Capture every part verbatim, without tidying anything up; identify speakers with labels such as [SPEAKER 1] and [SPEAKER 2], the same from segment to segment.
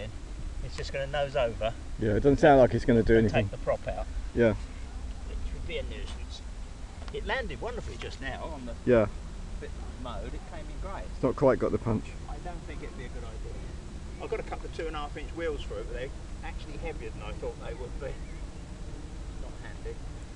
[SPEAKER 1] landing. It's just going to nose over.
[SPEAKER 2] Yeah, it doesn't sound like it's going to do anything.
[SPEAKER 1] Take the prop out.
[SPEAKER 2] Yeah.
[SPEAKER 1] Which would be a nuisance. It landed wonderfully just now on the
[SPEAKER 2] yeah.
[SPEAKER 1] bit mode. It came in great.
[SPEAKER 2] It's not quite got the punch.
[SPEAKER 1] I don't think it'd be a good idea. I've got a couple of two and a half inch wheels for it, but they're actually heavier than I thought they would be. Not handy.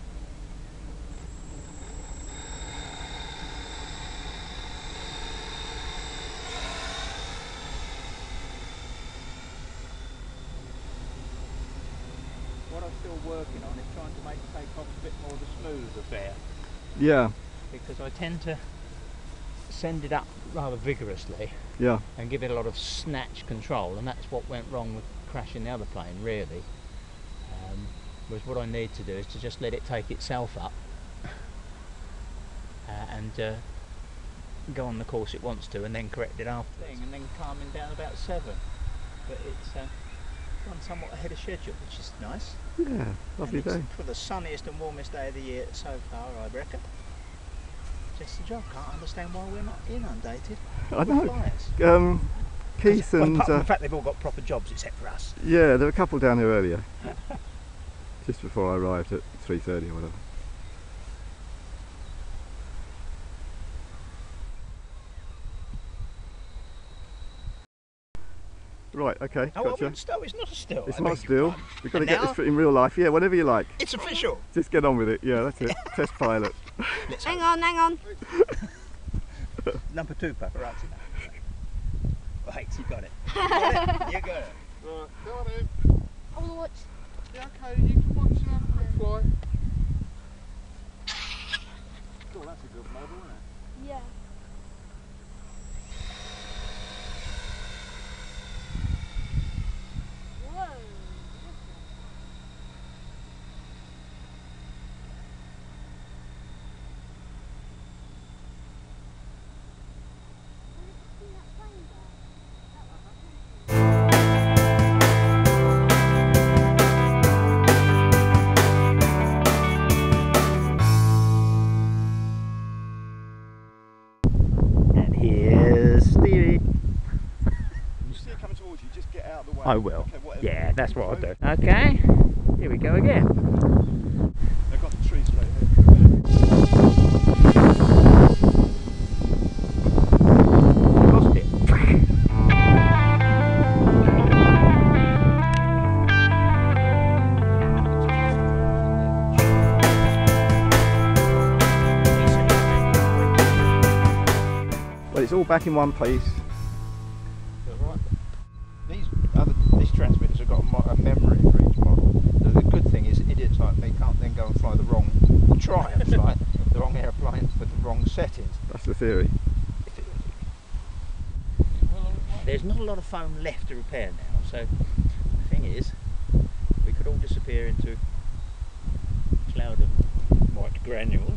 [SPEAKER 1] What I'm still working on is trying to make take-off a bit more of a smooth affair.
[SPEAKER 2] Yeah.
[SPEAKER 1] Because I tend to send it up rather vigorously.
[SPEAKER 2] Yeah.
[SPEAKER 1] And give it a lot of snatch control, and that's what went wrong with crashing the other plane, really. Um, whereas what I need to do is to just let it take itself up uh, and uh, go on the course it wants to, and then correct it after, and then calming down about seven. But it's uh, run somewhat ahead of schedule, which is nice.
[SPEAKER 2] Yeah, lovely day.
[SPEAKER 1] For the sunniest and warmest day of the year so far, I reckon. Just the job. Can't understand why we're not inundated.
[SPEAKER 2] I know.
[SPEAKER 1] Flyers.
[SPEAKER 2] Um, Keith
[SPEAKER 1] well,
[SPEAKER 2] and
[SPEAKER 1] apart from
[SPEAKER 2] uh,
[SPEAKER 1] the fact they've all got proper jobs except for us.
[SPEAKER 2] Yeah, there were a couple down here earlier, just before I arrived at three thirty or whatever. Right, okay,
[SPEAKER 1] Oh,
[SPEAKER 2] gotcha.
[SPEAKER 1] well, it's, still, it's not a still.
[SPEAKER 2] It's
[SPEAKER 1] I
[SPEAKER 2] not still. We've got to
[SPEAKER 1] And
[SPEAKER 2] get
[SPEAKER 1] now?
[SPEAKER 2] this in real life. Yeah, whenever you like.
[SPEAKER 1] It's official.
[SPEAKER 2] Just get on with it. Yeah, that's it. Test pilot.
[SPEAKER 1] Let's
[SPEAKER 3] Hang
[SPEAKER 1] hope.
[SPEAKER 3] on, hang on.
[SPEAKER 1] Number two paparazzi. Right, you got it. You got it. You got it.
[SPEAKER 4] Right, go on in.
[SPEAKER 3] I will watch.
[SPEAKER 4] Yeah, okay, you can watch and have a quick fly. Oh, that's a good model, isn't it?
[SPEAKER 3] Yeah. Whoa.
[SPEAKER 1] And here's Stevie.
[SPEAKER 4] You see it coming towards you, just get out of the way.
[SPEAKER 1] I will.
[SPEAKER 4] Okay, whatever.
[SPEAKER 1] Yeah, that's what I'll do. Okay, here we go again.
[SPEAKER 4] They've got the tree straight ahead.
[SPEAKER 1] Lost it.
[SPEAKER 2] Well, it's all back in one piece.
[SPEAKER 1] These other these transmitters have got a, mo a memory for each model. So the good thing is idiots like me can't then go and fly the wrong, or try and fly the wrong airplane with the wrong settings.
[SPEAKER 2] That's the theory.
[SPEAKER 1] There's not a lot of foam left to repair now, so the thing is, we could all disappear into a cloud of white granules.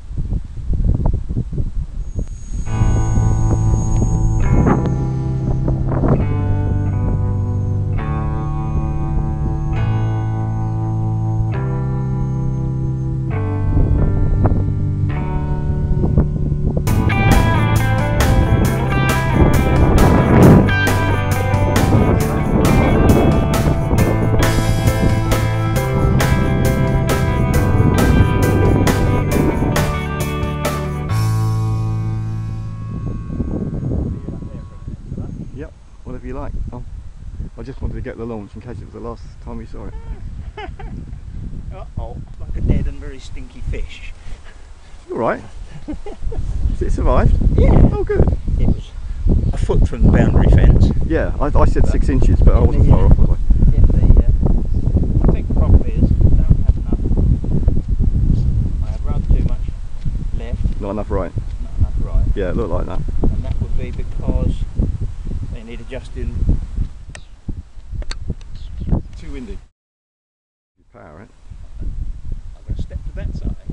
[SPEAKER 2] Yep, whatever you like. Oh, I just wanted to get the launch in case it was the last time we saw it.
[SPEAKER 1] Uh-oh, like a dead and very stinky fish.
[SPEAKER 2] All right. Has it survived?
[SPEAKER 1] Yeah.
[SPEAKER 2] Oh, good.
[SPEAKER 1] It was a foot from the boundary fence.
[SPEAKER 2] Yeah, I, I said six inches, but I
[SPEAKER 1] In
[SPEAKER 2] wasn't
[SPEAKER 1] the,
[SPEAKER 2] far
[SPEAKER 1] uh,
[SPEAKER 2] off, was I?
[SPEAKER 1] In the, uh, I think the problem is I don't have enough. I have rather too much left,
[SPEAKER 2] Not enough right.
[SPEAKER 1] not enough right.
[SPEAKER 2] Yeah, it looked like that.
[SPEAKER 1] And that would be because they need adjusting.
[SPEAKER 4] Too windy.
[SPEAKER 2] Power it.
[SPEAKER 1] I'm going to step to that side.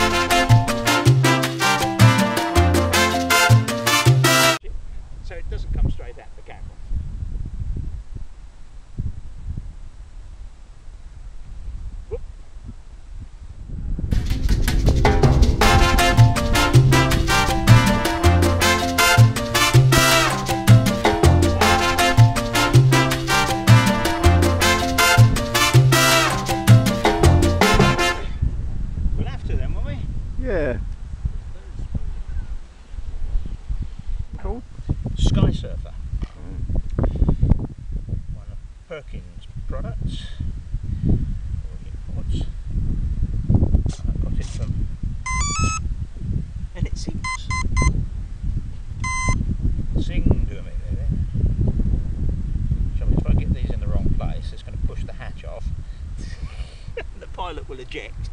[SPEAKER 1] So it doesn't come straight at the camera. Whoop. Perkins products or imports. I got it from, and it sings. Sing to me there. Shall we, if I get these in the wrong place, it's going to push the hatch off. The pilot will eject.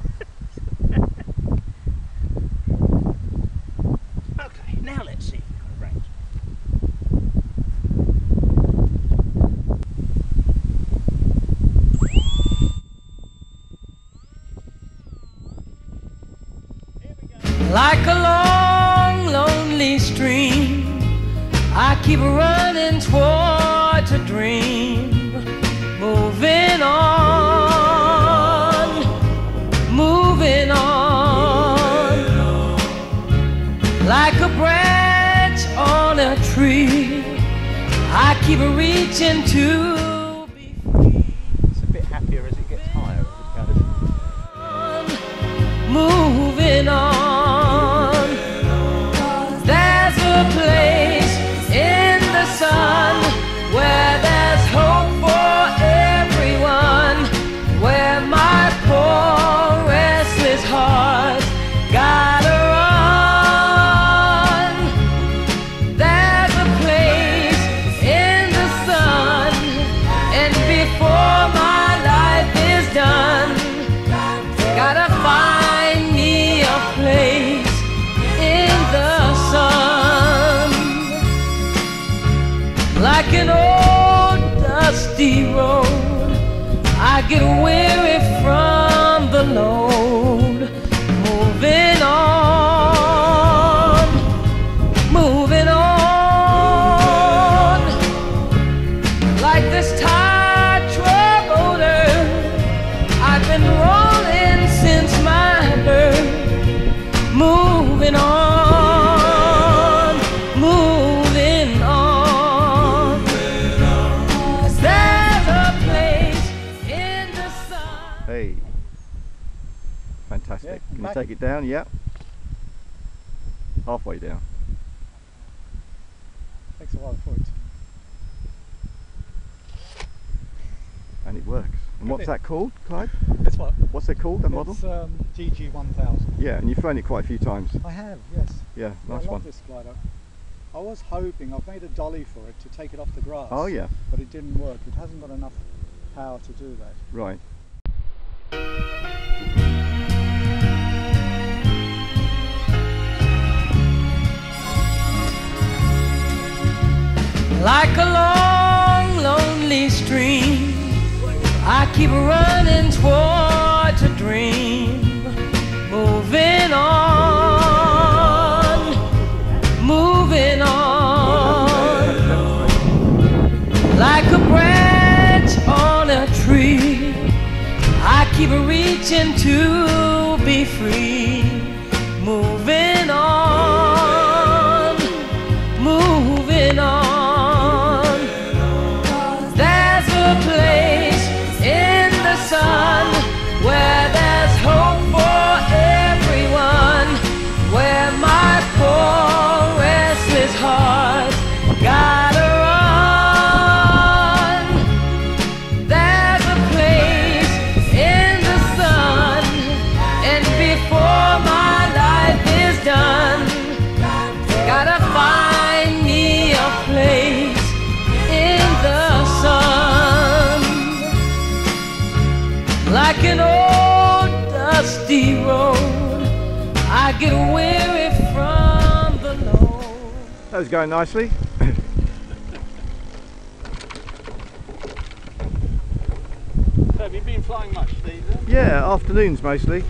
[SPEAKER 1] Okay, now let's see. Right.
[SPEAKER 3] Like a long, lonely stream, I keep running towards a dream, moving on, moving on, like a branch on a tree, I keep reaching to be free.
[SPEAKER 1] It's a bit happier as it gets higher. Kind of
[SPEAKER 3] Moving on. There's a place in the sun where there's hope for everyone, where my poor restless heart gotta run. There's a place in the sun, and before my life is done, gotta find me a place in the sun. Like an old dusty road, I get weary from the load, moving on, moving on. Like this tired troubled, I've been rolling since my birth, moving on, moving on. 'Cause there's a place in the sun.
[SPEAKER 2] Hey, fantastic.
[SPEAKER 4] Yeah,
[SPEAKER 2] Can you
[SPEAKER 4] back.
[SPEAKER 2] take it down? Yep. Halfway down.
[SPEAKER 4] Takes a while for it.
[SPEAKER 2] And it works. And what's
[SPEAKER 4] it.
[SPEAKER 2] that called, Clyde?
[SPEAKER 4] It's what?
[SPEAKER 2] What's it called, that model?
[SPEAKER 4] It's um, G G one thousand.
[SPEAKER 2] Yeah, and you've flown it quite a few times.
[SPEAKER 4] I have, yes.
[SPEAKER 2] Yeah,
[SPEAKER 4] I
[SPEAKER 2] nice
[SPEAKER 4] love
[SPEAKER 2] one.
[SPEAKER 4] this glider. I was hoping, I've made a dolly for it to take it off the grass.
[SPEAKER 2] Oh yeah,
[SPEAKER 4] But it didn't work. It hasn't got enough power to do that.
[SPEAKER 2] right.
[SPEAKER 3] Like a long, lonely stream, I keep running towards a dream, moving on, moving on. Like a branch on a tree, I keep reaching to be free, moving on, moving on. There's a place in the sun where there's hope for everyone, where my poor restless heart gotta run. There's a place in the sun, and before my life is done, gotta find me a place in the sun. Like an old dusty road, I get weary from the load.
[SPEAKER 2] That was going nicely.
[SPEAKER 4] So have you been flying much these days?
[SPEAKER 2] Yeah, afternoons mostly.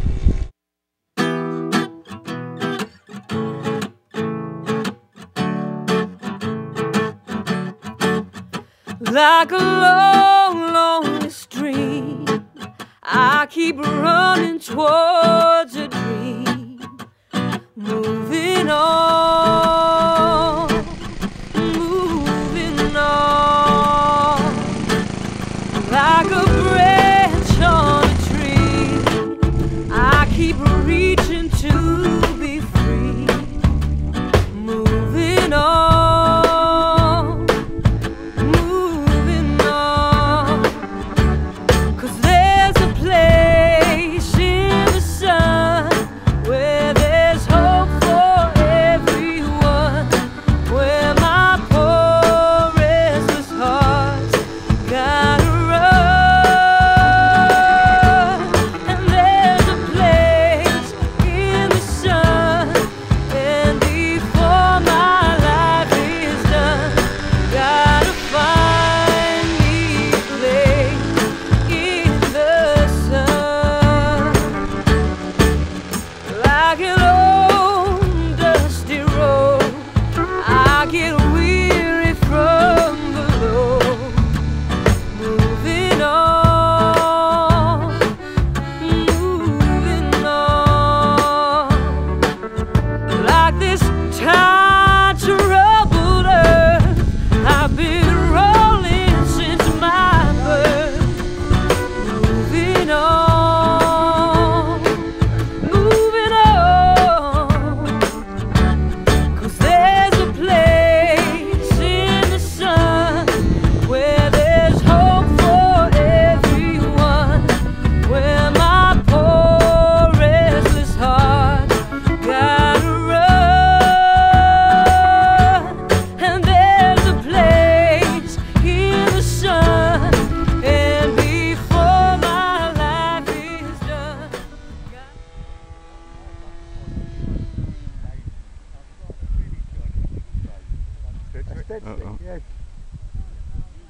[SPEAKER 3] Like a long, lonely stream, I keep running towards a dream, moving on, moving on. Like a branch on a tree, I keep reaching to be free, moving on, moving on.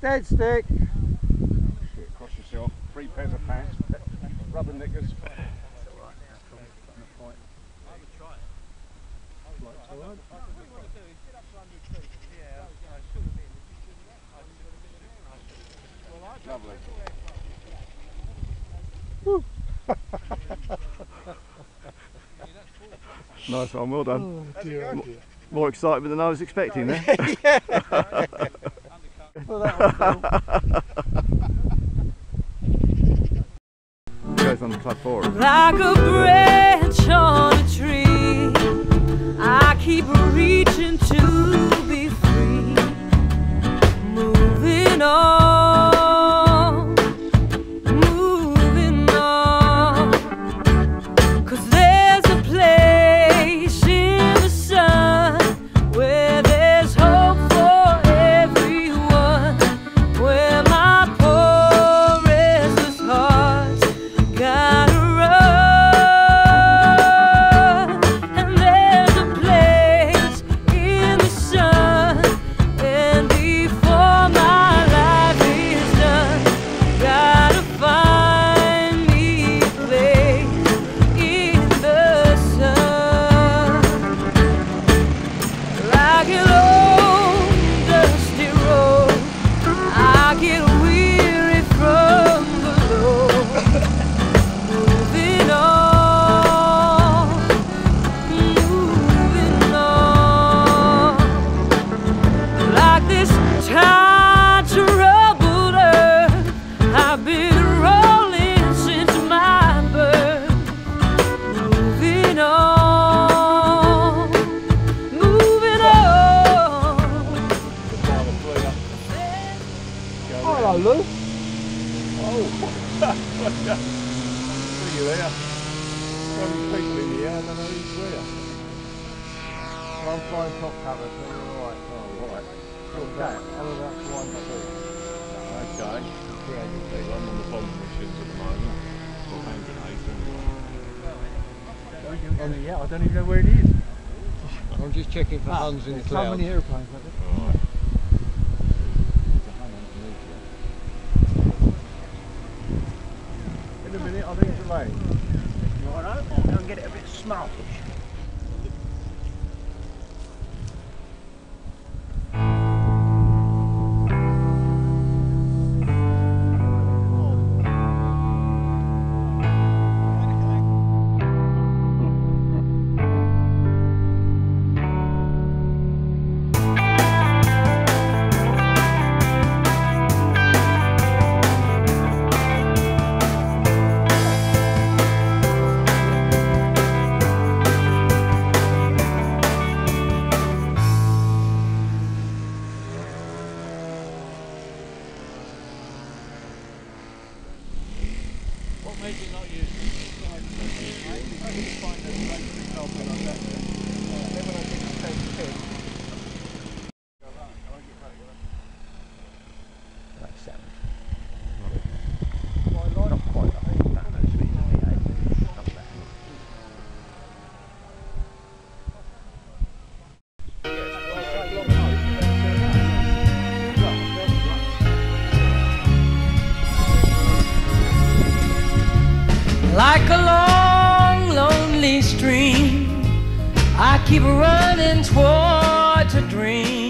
[SPEAKER 2] dead stick.
[SPEAKER 5] Shit, cross yourself. Three pairs of pants, rubber knickers. Lovely.
[SPEAKER 2] Nice one, well done.
[SPEAKER 4] Oh, dear, oh, dear.
[SPEAKER 2] More excitement than I was expecting there.
[SPEAKER 4] Well, that
[SPEAKER 2] Goes on to club four.
[SPEAKER 3] Like a branch on a tree, I keep reaching to be free, moving on, moving on, 'cause there's a place in the sun where there's hope for everyone, where my poor restless heart's gotta run, and there's a place in the sun, and before my life is done, gotta find me a place in the sun. Like an old dusty road, I get weary from below, moving on, moving on. Like this tired, troubled earth, I've been rolling since my birth, moving on, moving on.
[SPEAKER 4] Hello, Lou.
[SPEAKER 5] See you there. So many people in here, I don't know who's where. I'm flying top cover, so you're alright. Oh, right. What's that? How about flying top two? Okay. three hundred feet. I'm on the bomb missions at the moment. Or hand grenades, anyway.
[SPEAKER 4] Oh, yeah, I don't even know where it is.
[SPEAKER 5] I'm just checking for Huns in the
[SPEAKER 4] How
[SPEAKER 5] clouds.
[SPEAKER 4] many aeroplanes like this?
[SPEAKER 5] Alright. In a minute, I think it's a lane.
[SPEAKER 1] Right, I'll go and get it a bit smartish.
[SPEAKER 5] What made you not use it? I didn't find that great for example like that. Then when I did the same thing,
[SPEAKER 1] That's seven.
[SPEAKER 5] my life.
[SPEAKER 1] Not quite that, that actually, it's only eight. Not bad.
[SPEAKER 3] Like a long, lonely stream, I keep running toward a dream.